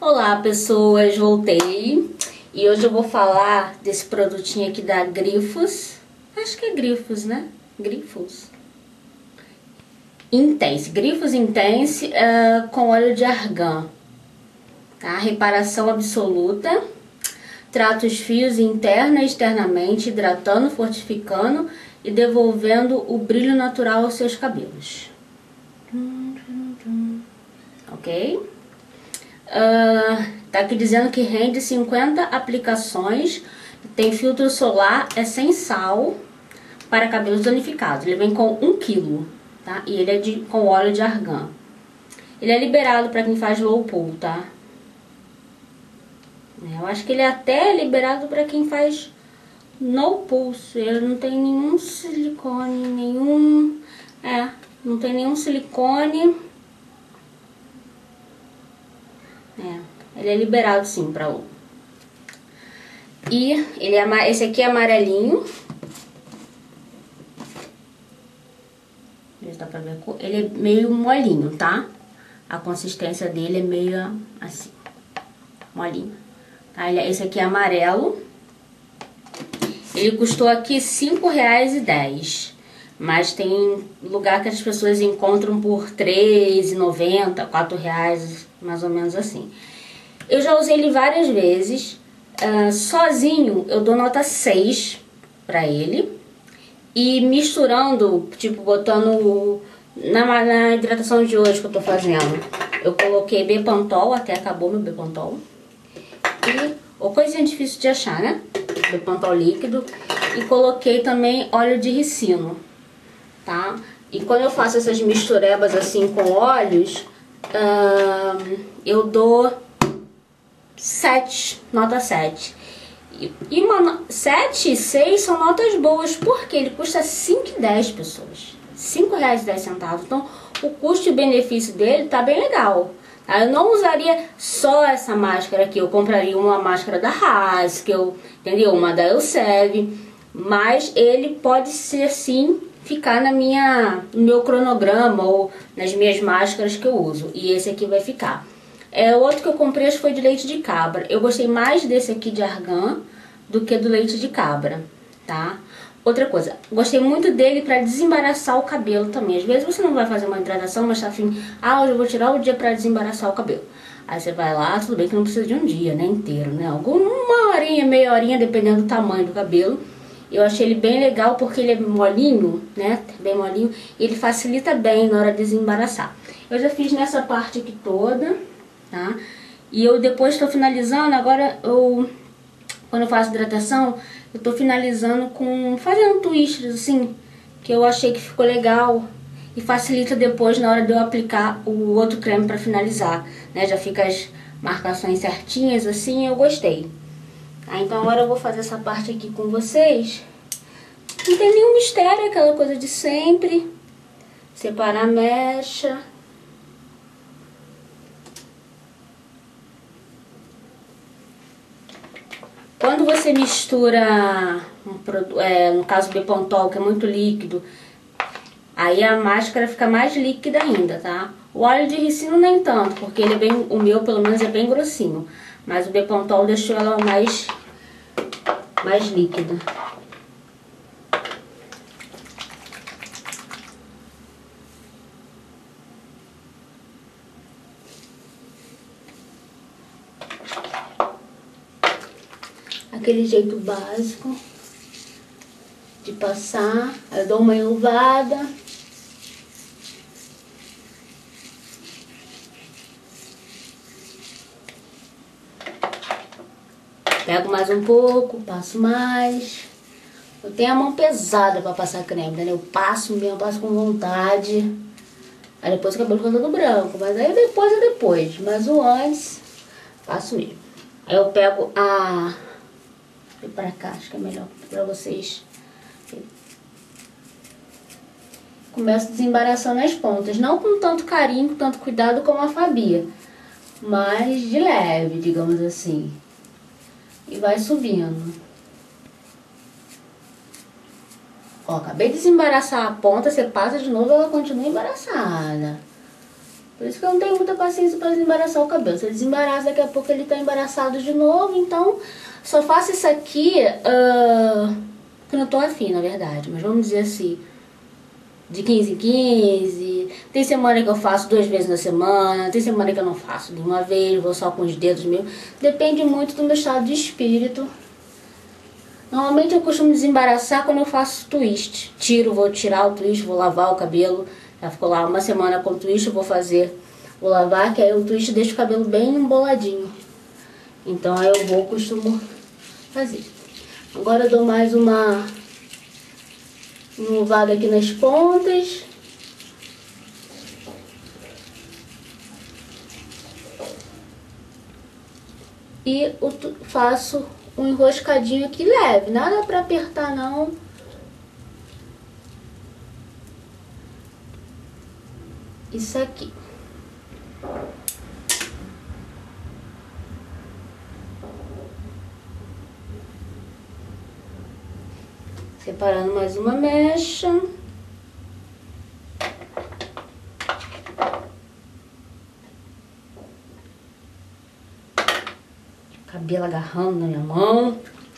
Olá pessoas, voltei e hoje eu vou falar desse produtinho aqui da Grifos. Acho que é Grifos, né? Grifos Intense, Grifos Intense com óleo de argan, tá? Reparação absoluta, trata os fios interna e externamente, hidratando, fortificando e devolvendo o brilho natural aos seus cabelos. Ok? Tá aqui dizendo que rende 50 aplicações, tem filtro solar, é sem sal, para cabelos danificados. Ele vem com 1 kg, tá? E ele é com óleo de argan. Ele é liberado para quem faz low pool, tá? Eu acho que ele é até liberado para quem faz no pulso. Ele não tem nenhum silicone, não tem nenhum silicone. Ele é liberado sim para low. E ele é, esse aqui é amarelinho. Dá pra ver a cor. Ele é meio molinho, tá? A consistência dele é meio assim, molinho. Tá? Esse aqui é amarelo. Ele custou aqui R$5,10. Mas tem lugar que as pessoas encontram por R$3,90, R$4, mais ou menos assim. Eu já usei ele várias vezes. Sozinho eu dou nota 6 pra ele. E misturando, tipo, botando na hidratação de hoje que eu tô fazendo, eu coloquei Bepantol, até acabou meu Bepantol. E, coisinha difícil de achar, né? Bepantol líquido. E coloquei também óleo de ricino, tá? E quando eu faço essas misturebas assim com óleos, eu dou 7, nota 7. E 7 e 6 são notas boas, porque ele custa R$5,10, pessoas. R$5,10. Então, o custo e benefício dele tá bem legal. Tá? Eu não usaria só essa máscara aqui. Eu compraria uma máscara da Haskell, entendeu? Uma da Elseve. Mas ele pode ser, sim, ficar no meu cronograma ou nas minhas máscaras que eu uso. E esse aqui vai ficar. O outro que eu comprei acho que foi de leite de cabra. Eu gostei mais desse aqui de argan do que do leite de cabra, tá? Outra coisa, gostei muito dele pra desembaraçar o cabelo também. Às vezes você não vai fazer uma hidratação, mas tá afim, hoje eu vou tirar o dia pra desembaraçar o cabelo. Aí você vai lá, tudo bem que não precisa de um dia, né, inteiro, né? Uma horinha, meia horinha, dependendo do tamanho do cabelo. Eu achei ele bem legal porque ele é molinho, né? Bem molinho. E ele facilita bem na hora de desembaraçar. Eu já fiz nessa parte aqui toda, tá? E eu depois estou finalizando, agora quando eu faço hidratação, eu tô finalizando fazendo twists assim, que eu achei que ficou legal e facilita depois na hora de eu aplicar o outro creme pra finalizar, né? Já fica as marcações certinhas assim, eu gostei. Tá? Então agora eu vou fazer essa parte aqui com vocês. Não tem nenhum mistério, aquela coisa de sempre. Separar a mecha. Quando você mistura no caso do Bepantol, que é muito líquido, aí a máscara fica mais líquida ainda, tá? O óleo de ricino nem tanto, porque ele é o meu pelo menos é bem grossinho, mas o Bepantol deixou ela mais líquida. Aquele jeito básico de passar, eu dou uma enluvada. Pego mais um pouco, passo mais. Eu tenho a mão pesada pra passar creme, entendeu? Eu passo mesmo, passo com vontade. Aí depois o cabelo fica todo branco, mas aí depois é depois. Mas o antes, passo mesmo. Aí eu pego Vou pra cá, acho que é melhor pra vocês. Começo desembaraçando as pontas. Não com tanto carinho, com tanto cuidado como a Fabia. Mas de leve, digamos assim. E vai subindo. Ó, acabei de desembaraçar a ponta, você passa de novo, ela continua embaraçada. Por isso que eu não tenho muita paciência para desembaraçar o cabelo. Se ele desembaraça, daqui a pouco ele tá embaraçado de novo. Então, só faço isso aqui, que eu não tô afim, na verdade. Mas vamos dizer assim, de 15 em 15. Tem semana que eu faço 2 vezes na semana. Tem semana que eu não faço de uma vez, vou só com os dedos mesmo. Depende muito do meu estado de espírito. Normalmente eu costumo desembaraçar quando eu faço twist. Vou tirar o twist, vou lavar o cabelo. Já ficou lá uma semana com o twist, eu vou lavar, que aí o twist deixa o cabelo bem emboladinho. Então aí costumo fazer. Agora eu dou mais uma vaga aqui nas pontas. E faço um enroscadinho aqui leve, nada pra apertar não. Isso aqui. Separando mais uma mecha. Cabelo agarrando na minha mão.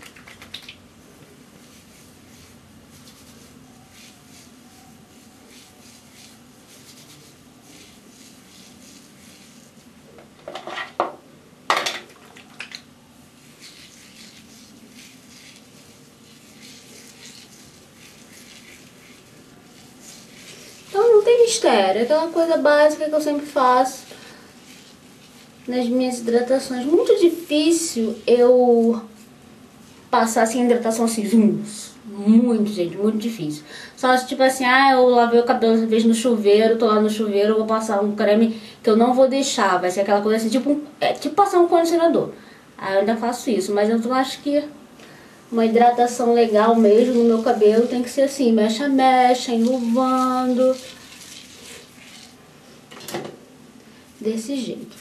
Então não tem mistério, é aquela coisa básica que eu sempre faço nas minhas hidratações. Muito difícil eu passar assim, hidratação assim, muito, gente, muito difícil. Só tipo assim, eu lavei o cabelo essa vez no chuveiro, tô lá no chuveiro, eu vou passar um creme que eu não vou deixar, vai ser aquela coisa assim, tipo passar um condicionador. Aí eu ainda faço isso, mas eu acho que uma hidratação legal mesmo no meu cabelo tem que ser assim, mecha a mecha, enluvando. Desse jeito.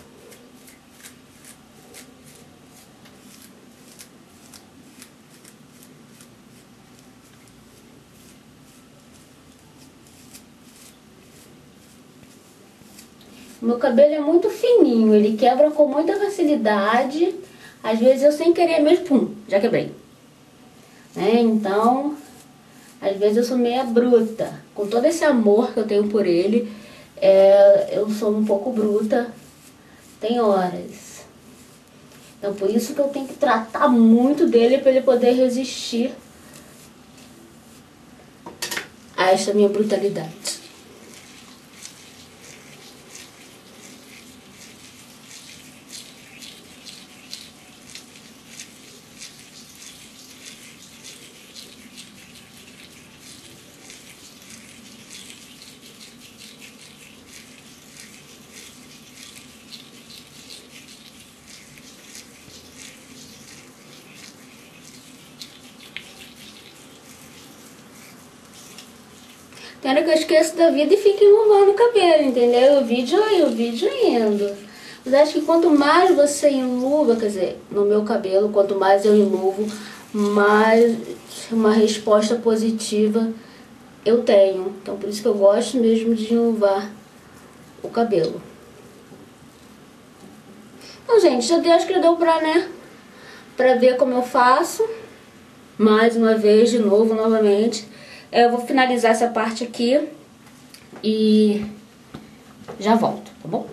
Meu cabelo é muito fininho, ele quebra com muita facilidade. Às vezes eu sem querer mesmo, pum, já quebrei. Então, às vezes eu sou meia bruta. Com todo esse amor que eu tenho por ele, eu sou um pouco bruta. Tem horas. Então por isso que eu tenho que tratar muito dele para ele poder resistir a essa minha brutalidade. Tem hora que eu esqueço da vida e fico enrolando o cabelo, entendeu? O vídeo indo. Mas acho que quanto mais você enluva, quer dizer, no meu cabelo, quanto mais eu enluvo, mais uma resposta positiva eu tenho. Então por isso que eu gosto mesmo de enluvar o cabelo. Então, gente, acho que deu pra ver como eu faço. Mais uma vez, de novo, novamente. Eu vou finalizar essa parte aqui e já volto, tá bom?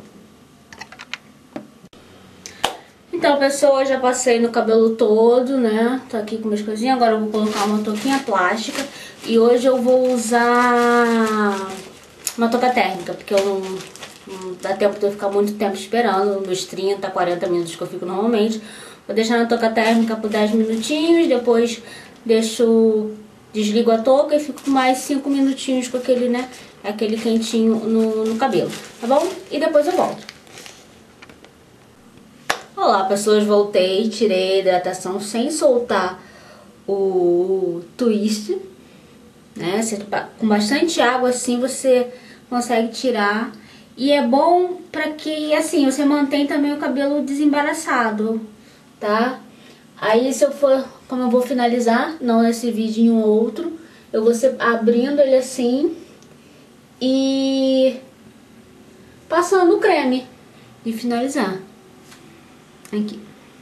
Então, pessoal, já passei no cabelo todo, né? Tô aqui com minhas coisinhas. Agora eu vou colocar uma touquinha plástica. E hoje eu vou usar uma touca térmica, porque eu não dá tempo de eu ficar muito tempo esperando, nos 30, 40 minutos que eu fico normalmente. Vou deixar na touca térmica por 10 minutinhos, depois desligo a touca e fico com mais 5 minutinhos com aquele, né, aquele quentinho no cabelo, tá bom? E depois eu volto. Olá, pessoas, voltei, tirei a hidratação sem soltar o twist, né? Com bastante água assim você consegue tirar. E é bom pra que, assim, você mantém também o cabelo desembaraçado, tá? Aí como eu vou finalizar, não nesse vídeo em um outro, eu vou abrindo ele assim e passando o creme e finalizar. Aqui.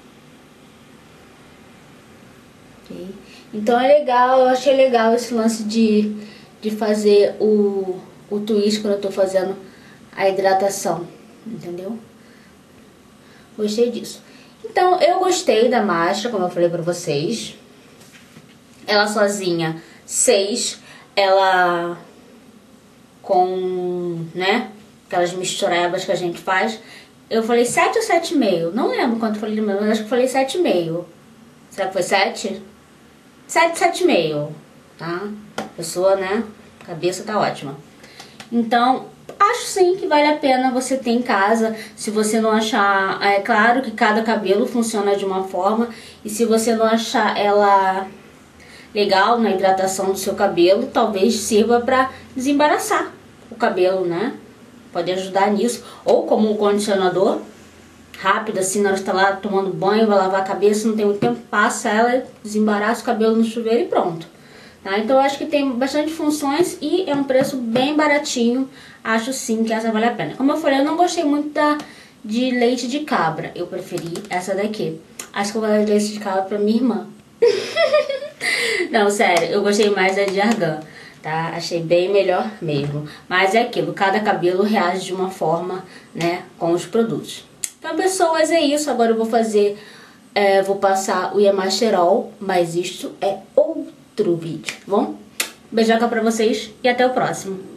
Ok? Então é legal, eu achei legal esse lance de fazer o twist quando eu tô fazendo a hidratação, entendeu? Gostei disso. Então eu gostei da máscara, como eu falei pra vocês. Ela sozinha, 6. Ela com, né, aquelas misturebas que a gente faz. Eu falei 7 ou 7,5. Não lembro quanto eu falei, mas acho que eu falei 7,5. Será que foi 7? 7, 7,5, tá? Pessoa, né? Cabeça tá ótima. Então, acho sim que vale a pena você ter em casa. Se você não achar... É claro que cada cabelo funciona de uma forma. E se você não achar ela legal na hidratação do seu cabelo, talvez sirva pra desembaraçar o cabelo, né? Pode ajudar nisso. Ou como um condicionador rápido, assim, na hora que tá lá tomando banho, vai lavar a cabeça, não tem muito tempo, passa ela, desembaraça o cabelo no chuveiro e pronto. Tá? Então eu acho que tem bastante funções e é um preço bem baratinho. Acho sim que essa vale a pena. Como eu falei, eu não gostei muito de leite de cabra. Eu preferi essa daqui. Acho que eu vou dar de leite de cabra pra minha irmã. Não, sério, eu gostei mais da de argan, tá? Achei bem melhor mesmo. Mas é aquilo, cada cabelo reage de uma forma, né, com os produtos. Então, pessoas, é isso. Agora eu vou fazer, vou passar o Iemasterol, mas isto é outro vídeo, tá bom? Beijoca pra vocês e até o próximo.